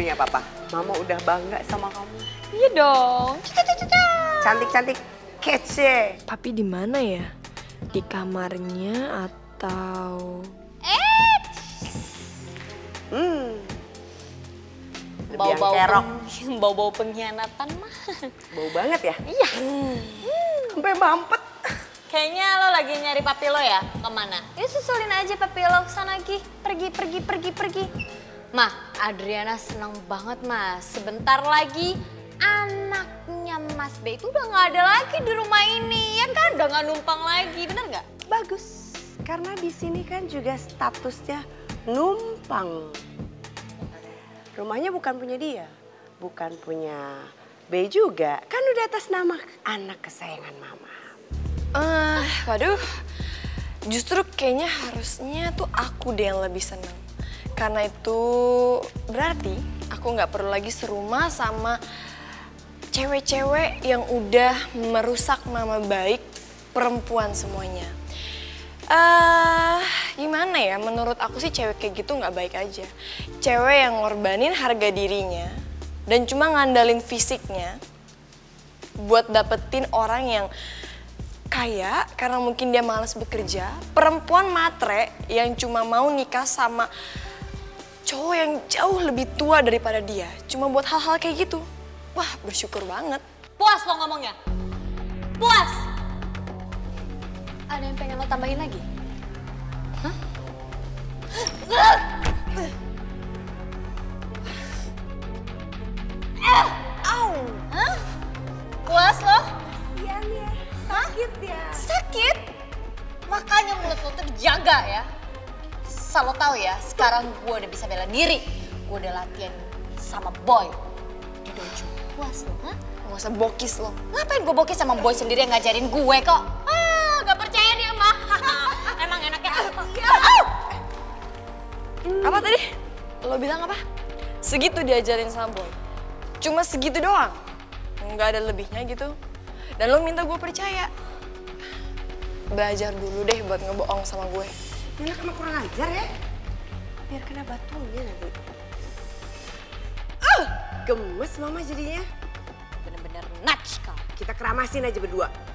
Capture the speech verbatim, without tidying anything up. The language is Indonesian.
Tapi nggak apa-apa, Mama udah bangga sama kamu. Iya dong. Cantik-cantik kece. Papi di mana ya? Di kamarnya atau? Eh. Hmm. Bau-bau kerok. peng- bau-bau pengkhianatan mah. Bau banget ya? Iya. Sampai mampet. Kayaknya lo lagi nyari papi lo ya? Kemana? Ya susulin aja papi lo kesana Gi. Pergi, pergi, pergi, pergi. Mah, Adriana seneng banget Mas. Sebentar lagi anaknya Mas B itu udah gak ada lagi di rumah ini. Ya kan udah gak numpang lagi, bener gak? Bagus, karena di sini kan juga statusnya numpang. Rumahnya bukan punya dia, bukan punya B juga. Kan udah atas nama anak kesayangan Mama. Eh, uh, waduh. Justru kayaknya harusnya tuh aku deh yang lebih seneng. Karena itu berarti aku nggak perlu lagi serumah sama cewek-cewek yang udah merusak nama baik perempuan semuanya. Eh, uh, gimana ya? Menurut aku sih cewek kayak gitu nggak baik aja. Cewek yang ngorbanin harga dirinya dan cuma ngandalin fisiknya buat dapetin orang yang kaya karena mungkin dia malas bekerja. Perempuan matre yang cuma mau nikah sama cowok yang jauh lebih tua daripada dia. Cuma buat hal-hal kayak gitu. Wah, bersyukur banget. Puas lo ngomongnya? Puas? Ada yang pengen lo tambahin lagi? Hah? Au! Hah? Puas lo? Kasian ya, sakit ya. Sakit? Makanya mulut lo tuh dijaga ya. Asal lo tahu ya, sekarang gue udah bisa bela diri. Gue udah latihan sama Boy di dojo. Puas lo, hah? Gak usah bokis lo. Ngapain gue bokis sama Boy sendiri yang ngajarin gue kok? Ah, gak percaya dia mah. Emang enaknya apa? Apa tadi? Lo bilang apa? Segitu diajarin sama Boy. Cuma segitu doang. Nggak ada lebihnya gitu. Dan lo minta gue percaya. Belajar dulu deh buat ngebohong sama gue. Ini anak kurang ajar ya. Biar kena batunya nanti. Ah, gemes Mama jadinya. Bener-bener nuts kau. Kita keramasin aja berdua.